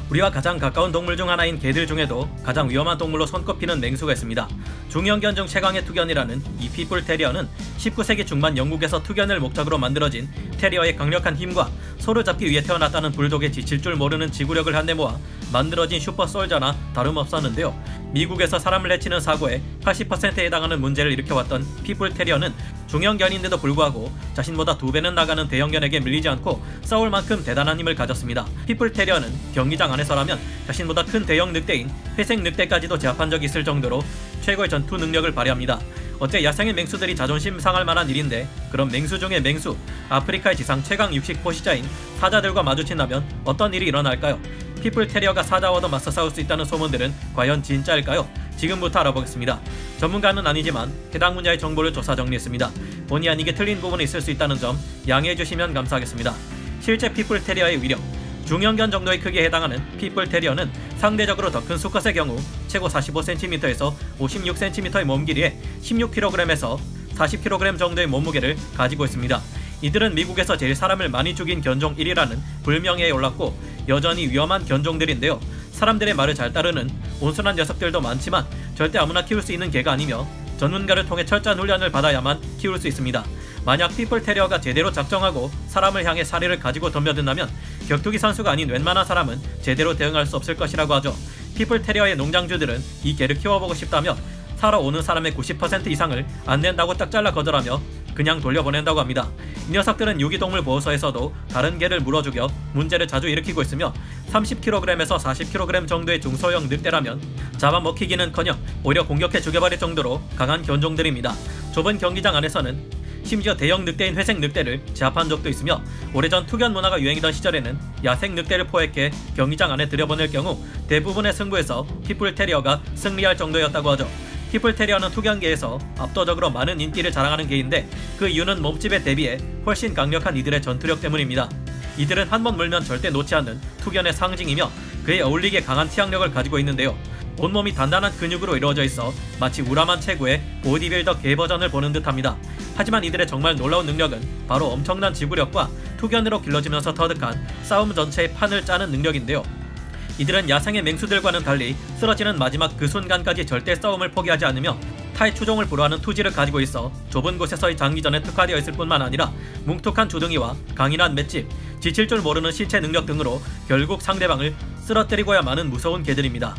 우리와 가장 가까운 동물 중 하나인 개들 중에도 가장 위험한 동물로 손꼽히는 맹수가 있습니다. 중형견 중 최강의 투견이라는 이 핏불 테리어는 19세기 중반 영국에서 투견을 목적으로 만들어진 테리어의 강력한 힘과 소를 잡기 위해 태어났다는 불독에 지칠 줄 모르는 지구력을 한데 모아 만들어진 슈퍼솔저나 다름없었는데요. 미국에서 사람을 해치는 사고의 80%에 해당하는 문제를 일으켜왔던 핏불 테리어는 중형견인데도 불구하고 자신보다 2배는 나가는 대형견에게 밀리지 않고 싸울 만큼 대단한 힘을 가졌습니다. 핏불 테리어는 경기장 안에서라면 자신보다 큰 대형 늑대인 회색 늑대까지도 제압한 적이 있을 정도로 최고의 전투 능력을 발휘합니다. 어째 야생의 맹수들이 자존심 상할 만한 일인데, 그럼 맹수 중의 맹수, 아프리카의 지상 최강 육식 포식자인 사자들과 마주친다면 어떤 일이 일어날까요? 핏불 테리어가 사자와도 맞서 싸울 수 있다는 소문들은 과연 진짜일까요? 지금부터 알아보겠습니다. 전문가는 아니지만 해당 분야의 정보를 조사 정리했습니다. 본의 아니게 틀린 부분이 있을 수 있다는 점 양해해 주시면 감사하겠습니다. 실제 핏불 테리어의 위력, 중형견 정도의 크기에 해당하는 핏불 테리어는 상대적으로 더 큰 수컷의 경우 최고 45cm에서 56cm의 몸 길이에 16kg에서 40kg 정도의 몸무게를 가지고 있습니다. 이들은 미국에서 제일 사람을 많이 죽인 견종 1위라는 불명예에 올랐고 여전히 위험한 견종들인데요. 사람들의 말을 잘 따르는 온순한 녀석들도 많지만 절대 아무나 키울 수 있는 개가 아니며 전문가를 통해 철저한 훈련을 받아야만 키울 수 있습니다. 만약 핏불 테리어가 제대로 작정하고 사람을 향해 사리를 가지고 덤벼든다면 격투기 선수가 아닌 웬만한 사람은 제대로 대응할 수 없을 것이라고 하죠. 핏불 테리어의 농장주들은 이 개를 키워보고 싶다며 사러 오는 사람의 90% 이상을 안 낸다고 딱 잘라 거절하며 그냥 돌려보낸다고 합니다. 이 녀석들은 유기동물 보호소에서도 다른 개를 물어 죽여 문제를 자주 일으키고 있으며 30kg에서 40kg 정도의 중소형 늑대라면 잡아먹히기는커녕 오히려 공격해 죽여버릴 정도로 강한 견종들입니다. 좁은 경기장 안에서는 심지어 대형 늑대인 회색 늑대를 제압한 적도 있으며 오래전 투견 문화가 유행이던 시절에는 야생 늑대를 포획해 경기장 안에 들여보낼 경우 대부분의 승부에서 핏불 테리어가 승리할 정도였다고 하죠. 핏불 테리어는 투견계에서 압도적으로 많은 인기를 자랑하는 개인데 그 이유는 몸집에 대비해 훨씬 강력한 이들의 전투력 때문입니다. 이들은 한번 물면 절대 놓지 않는 투견의 상징이며 그에 어울리게 강한 티악력을 가지고 있는데요. 온몸이 단단한 근육으로 이루어져 있어 마치 우람한 체구의 보디빌더 개 버전을 보는 듯합니다. 하지만 이들의 정말 놀라운 능력은 바로 엄청난 지구력과 투견으로 길러지면서 터득한 싸움 전체의 판을 짜는 능력인데요. 이들은 야생의 맹수들과는 달리 쓰러지는 마지막 그 순간까지 절대 싸움을 포기하지 않으며 타의 추종을 불허하는 투지를 가지고 있어 좁은 곳에서의 장기전에 특화되어 있을 뿐만 아니라 뭉툭한 주둥이와 강인한 맷집, 지칠 줄 모르는 신체 능력 등으로 결국 상대방을 쓰러뜨리고야 마는 무서운 개들입니다.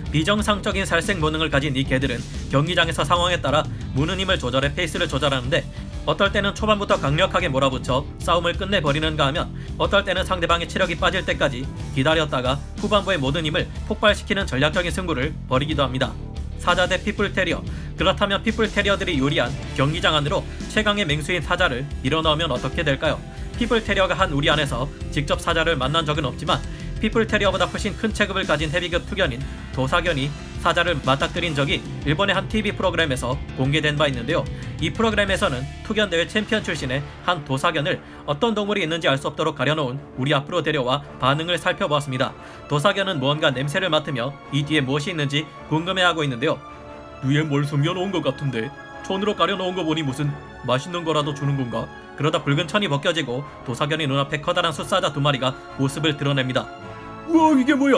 비정상적인 살생 본능을 가진 이 개들은 경기장에서 상황에 따라 무는 힘을 조절해 페이스를 조절하는데 어떨 때는 초반부터 강력하게 몰아붙여 싸움을 끝내버리는가 하면 어떨 때는 상대방의 체력이 빠질 때까지 기다렸다가 후반부의 모든 힘을 폭발시키는 전략적인 승부를 벌이기도 합니다. 사자 대 핏불 테리어, 그렇다면 핏불 테리어들이 요리한 경기장 안으로 최강의 맹수인 사자를 밀어넣으면 어떻게 될까요? 핏불 테리어가 한 우리 안에서 직접 사자를 만난 적은 없지만 핏불 테리어보다 훨씬 큰 체급을 가진 헤비급 투견인 도사견이 사자를 맞닥뜨린 적이 일본의 한 TV 프로그램에서 공개된 바 있는데요. 이 프로그램에서는 투견대회 챔피언 출신의 한 도사견을 어떤 동물이 있는지 알 수 없도록 가려놓은 우리 앞으로 데려와 반응을 살펴보았습니다. 도사견은 무언가 냄새를 맡으며 이 뒤에 무엇이 있는지 궁금해하고 있는데요. 위에 뭘 숨겨놓은 것 같은데 천으로 가려놓은 거 보니 무슨 맛있는 거라도 주는 건가? 그러다 붉은 천이 벗겨지고 도사견의 눈앞에 커다란 숫사자 2마리가 모습을 드러냅니다. 우와, 이게 뭐야?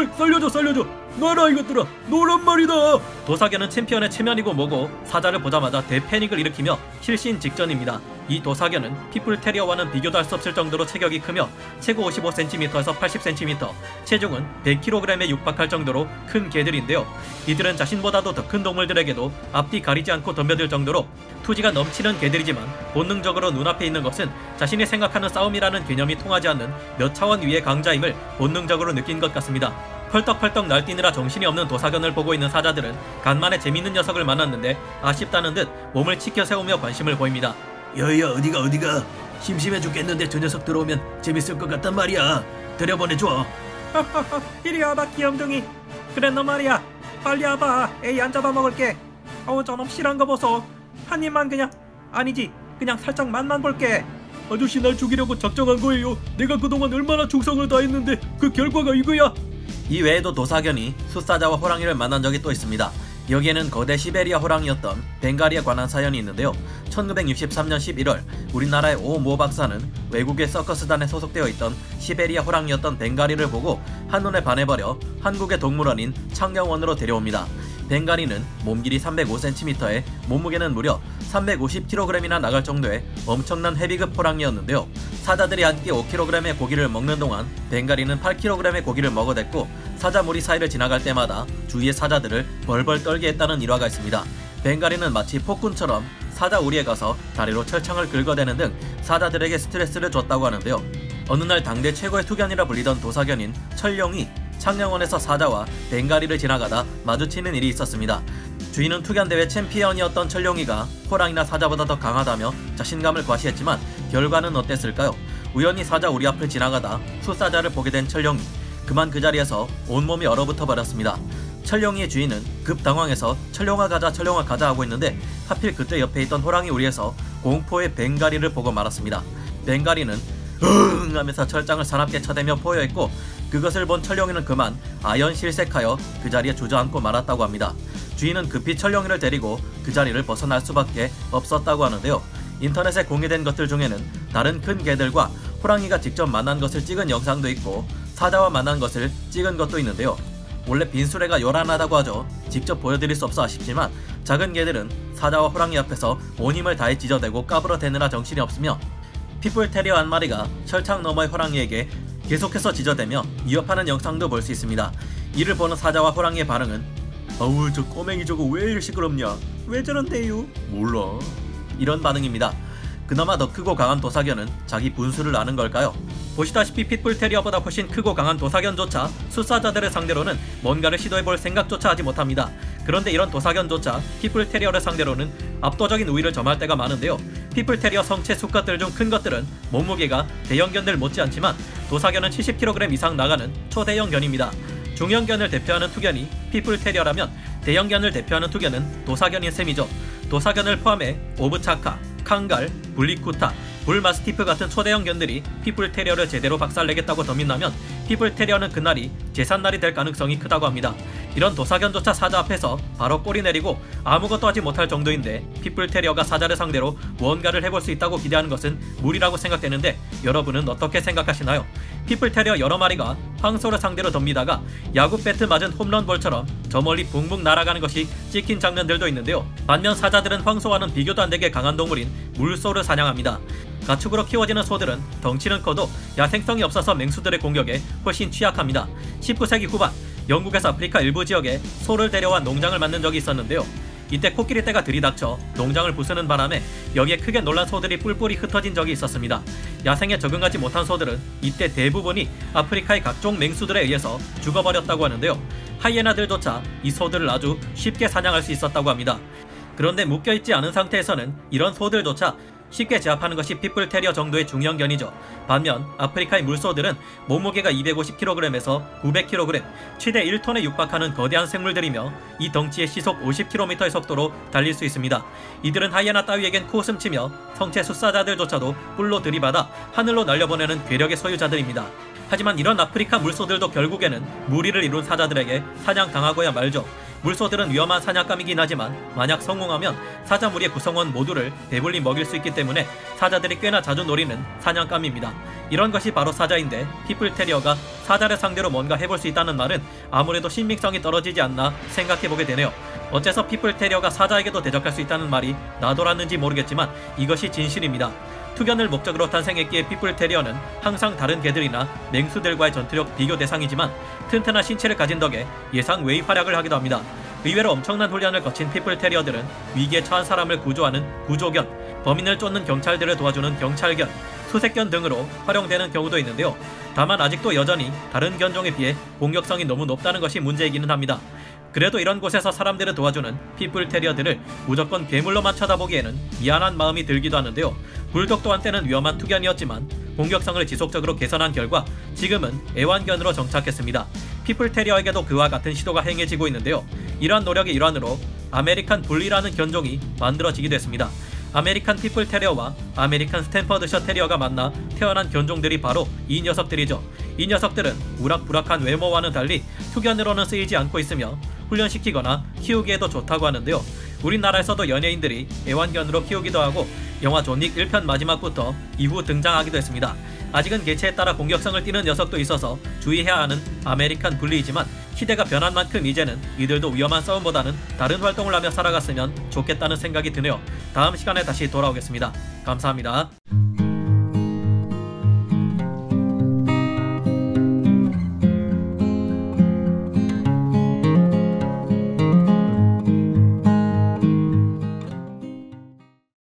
살려줘! 놔라 이것들아! 노란 말이다! 도사견은 챔피언의 체면이고 뭐고 사자를 보자마자 대패닉을 일으키며 실신 직전입니다. 이 도사견은 핏불 테리어와는 비교도 할 수 없을 정도로 체격이 크며 최고 55cm에서 80cm, 체중은 100kg에 육박할 정도로 큰 개들인데요. 이들은 자신보다도 더 큰 동물들에게도 앞뒤 가리지 않고 덤벼들 정도로 투지가 넘치는 개들이지만 본능적으로 눈앞에 있는 것은 자신이 생각하는 싸움이라는 개념이 통하지 않는 몇 차원 위의 강자임을 본능적으로 느낀 것 같습니다. 펄떡펄떡 날뛰느라 정신이 없는 도사견을 보고 있는 사자들은 간만에 재밌는 녀석을 만났는데 아쉽다는 듯 몸을 치켜 세우며 관심을 보입니다. 야야, 어디가 심심해 죽겠는데 저 녀석 들어오면 재밌을 것 같단 말이야. 들여보내줘. 이리 와봐 귀염둥이. 그래 너 말이야, 빨리 와봐. 에이 안 잡아먹을게. 어우 저놈 실한 거 보소. 한 입만 그냥, 아니지 그냥 살짝 맛만 볼게. 아저씨 날 죽이려고 작정한 거예요. 내가 그동안 얼마나 충성을 다했는데 그 결과가 이거야. 이 외에도 도사견이 숫사자와 호랑이를 만난 적이 또 있습니다. 여기에는 거대 시베리아 호랑이였던 벵가리에 관한 사연이 있는데요. 1963년 11월 우리나라의 오 모 박사는 외국의 서커스단에 소속되어 있던 시베리아 호랑이였던 벵가리를 보고 한눈에 반해버려 한국의 동물원인 창녕원으로 데려옵니다. 벵가리는 몸길이 305cm에 몸무게는 무려 350kg이나 나갈 정도의 엄청난 헤비급 호랑이였는데요. 사자들이 한 끼 5kg의 고기를 먹는 동안 벵가리는 8kg의 고기를 먹어댔고 사자 무리 사이를 지나갈 때마다 주위의 사자들을 벌벌 떨게 했다는 일화가 있습니다. 벵가리는 마치 폭군처럼 사자 우리에 가서 다리로 철창을 긁어대는 등 사자들에게 스트레스를 줬다고 하는데요. 어느 날 당대 최고의 투견이라 불리던 도사견인 철룡이 창녕원에서 사자와 벵가리를 지나가다 마주치는 일이 있었습니다. 주인은 투견대회 챔피언이었던 철룡이가 호랑이나 사자보다 더 강하다며 자신감을 과시했지만 결과는 어땠을까요? 우연히 사자 우리 앞을 지나가다 수사자를 보게 된 철룡이 그만 그 자리에서 온몸이 얼어붙어 버렸습니다. 철룡이의 주인은 급 당황해서 철룡아 가자 하고 있는데 하필 그때 옆에 있던 호랑이 우리에서 공포의 벵가리를 보고 말았습니다. 벵가리는 으응 하면서 철장을 사납게 쳐대며 포효했고 그것을 본 철룡이는 그만 아연실색하여 그 자리에 주저앉고 말았다고 합니다. 주인은 급히 철룡이를 데리고 그 자리를 벗어날 수밖에 없었다고 하는데요. 인터넷에 공개된 것들 중에는 다른 큰 개들과 호랑이가 직접 만난 것을 찍은 영상도 있고 사자와 만난 것을 찍은 것도 있는데요. 원래 빈수레가 요란하다고 하죠. 직접 보여드릴 수 없어 아쉽지만 작은 개들은 사자와 호랑이 앞에서 온 힘을 다해 찢어대고 까불어대느라 정신이 없으며 핏불 테리어 한 마리가 철창 너머의 호랑이에게 계속해서 찢어대며 위협하는 영상도 볼 수 있습니다. 이를 보는 사자와 호랑이의 반응은 아우 저 꼬맹이 저거 왜 이리 시끄럽냐? 왜 저런데요? 몰라. 이런 반응입니다. 그나마 더 크고 강한 도사견은 자기 분수를 아는 걸까요? 보시다시피 핏불 테리어보다 훨씬 크고 강한 도사견조차 수사자들을 상대로는 뭔가를 시도해볼 생각조차 하지 못합니다. 그런데 이런 도사견조차 핏불 테리어를 상대로는 압도적인 우위를 점할 때가 많은데요. 핏불 테리어 성체 수컷들 중 큰 것들은 몸무게가 대형견들 못지않지만 도사견은 70kg 이상 나가는 초대형 견입니다. 중형견을 대표하는 투견이 핏불 테리어라면 대형견을 대표하는 투견은 도사견인 셈이죠. 도사견을 포함해 오브차카, 칸갈, 블리쿠타, 불마스티프 같은 초대형 견들이 핏불 테리어를 제대로 박살내겠다고 덤빈다면 핏불 테리어는 그날이 제삿날이 될 가능성이 크다고 합니다. 이런 도사견조차 사자 앞에서 바로 꼬리 내리고 아무것도 하지 못할 정도인데 핏불 테리어가 사자를 상대로 무언가를 해볼 수 있다고 기대하는 것은 무리라고 생각되는데 여러분은 어떻게 생각하시나요? 핏불 테리어 여러 마리가 황소를 상대로 덤비다가 야구 배트 맞은 홈런볼처럼 저 멀리 붕붕 날아가는 것이 찍힌 장면들도 있는데요. 반면 사자들은 황소와는 비교도 안 되게 강한 동물인 물소를 사냥합니다. 가축으로 키워지는 소들은 덩치는 커도 야생성이 없어서 맹수들의 공격에 훨씬 취약합니다. 19세기 후반 영국에서 아프리카 일부 지역에 소를 데려와 농장을 만든 적이 있었는데요. 이때 코끼리 떼가 들이닥쳐 농장을 부수는 바람에 여기에 크게 놀란 소들이 뿔뿔이 흩어진 적이 있었습니다. 야생에 적응하지 못한 소들은 이때 대부분이 아프리카의 각종 맹수들에 의해서 죽어버렸다고 하는데요. 하이에나들조차 이 소들을 아주 쉽게 사냥할 수 있었다고 합니다. 그런데 묶여있지 않은 상태에서는 이런 소들조차 쉽게 제압하는 것이 핏불 테리어 정도의 중형견이죠. 반면 아프리카의 물소들은 몸무게가 250kg에서 900kg, 최대 1톤에 육박하는 거대한 생물들이며 이 덩치에 시속 50km의 속도로 달릴 수 있습니다. 이들은 하이에나 따위에겐 코웃음치며 성체 숫사자들조차도 뿔로 들이받아 하늘로 날려보내는 괴력의 소유자들입니다. 하지만 이런 아프리카 물소들도 결국에는 무리를 이룬 사자들에게 사냥당하고야 말죠. 물소들은 위험한 사냥감이긴 하지만 만약 성공하면 사자 무리의 구성원 모두를 배불리 먹일 수 있기 때문에 사자들이 꽤나 자주 노리는 사냥감입니다. 이런 것이 바로 사자인데 핏불 테리어가 사자를 상대로 뭔가 해볼 수 있다는 말은 아무래도 신빙성이 떨어지지 않나 생각해보게 되네요. 어째서 핏불 테리어가 사자에게도 대적할 수 있다는 말이 나돌았는지 모르겠지만 이것이 진실입니다. 투견을 목적으로 탄생했기에 핏불 테리어는 항상 다른 개들이나 맹수들과의 전투력 비교 대상이지만 튼튼한 신체를 가진 덕에 예상 외의 활약을 하기도 합니다. 의외로 엄청난 훈련을 거친 핏불 테리어들은 위기에 처한 사람을 구조하는 구조견, 범인을 쫓는 경찰들을 도와주는 경찰견, 수색견 등으로 활용되는 경우도 있는데요. 다만 아직도 여전히 다른 견종에 비해 공격성이 너무 높다는 것이 문제이기는 합니다. 그래도 이런 곳에서 사람들을 도와주는 핏불 테리어들을 무조건 괴물로만 쳐다보기에는 미안한 마음이 들기도 하는데요. 불독도 한때는 위험한 투견이었지만 공격성을 지속적으로 개선한 결과 지금은 애완견으로 정착했습니다. 핏불 테리어에게도 그와 같은 시도가 행해지고 있는데요. 이러한 노력의 일환으로 아메리칸 불리라는 견종이 만들어지기도 했습니다. 아메리칸 핏불 테리어와 아메리칸 스탠퍼드셔 테리어가 만나 태어난 견종들이 바로 이 녀석들이죠. 이 녀석들은 우락부락한 외모와는 달리 투견으로는 쓰이지 않고 있으며 훈련시키거나 키우기에도 좋다고 하는데요. 우리나라에서도 연예인들이 애완견으로 키우기도 하고 영화 존윅 1편 마지막부터 이후 등장하기도 했습니다. 아직은 개체에 따라 공격성을 띠는 녀석도 있어서 주의해야 하는 아메리칸 불리이지만 시대가 변한 만큼 이제는 이들도 위험한 싸움보다는 다른 활동을 하며 살아갔으면 좋겠다는 생각이 드네요. 다음 시간에 다시 돌아오겠습니다. 감사합니다.